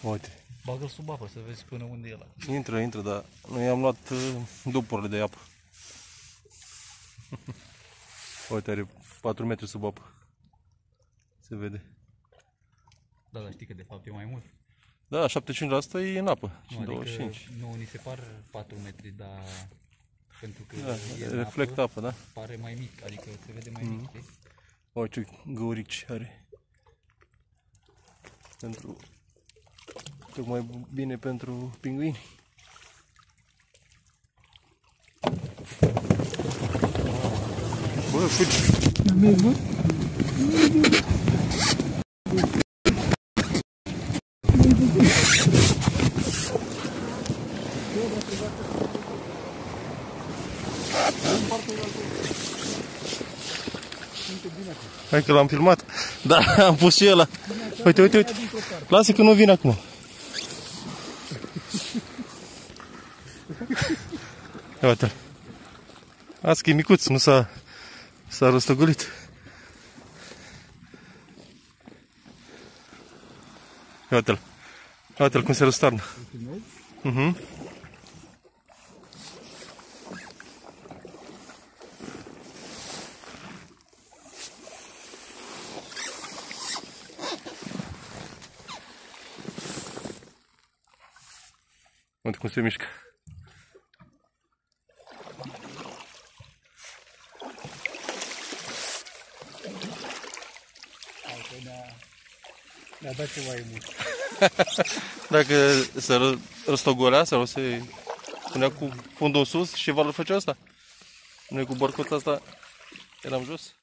Uite. Bagă-l sub apă să vezi până unde e ăla. Intră, dar noi am luat dupurile de apă. Uite, are 4 metri sub apă. Se vede. Da, dar știi că de fapt e mai mult. Da, 75% e în apă și Nu, 25%. Adică nouă ni se par 4 metri, dar pentru că Da, e în reflectă apă, apă, da? pare mai mic, adică se vede mai mic, știi? Uite ce găurici are. Pentru... Tocmai bine pentru pinguini. Bă, fugi! Hai că l-am filmat. Da, am pus și ăla. Uite. Lasă că nu vine acum. Ia uite-l. Azi că e micuț, nu s-a răstăgulit. Ia uite-l. Ia uite-l cum se răstoarnă. Uite cum se mișcă. Ne-a dat ceva emoție. Dacă se răstogolea sau se punea cu fundul sus și valul făcea asta. Noi cu bărcuța asta eram jos.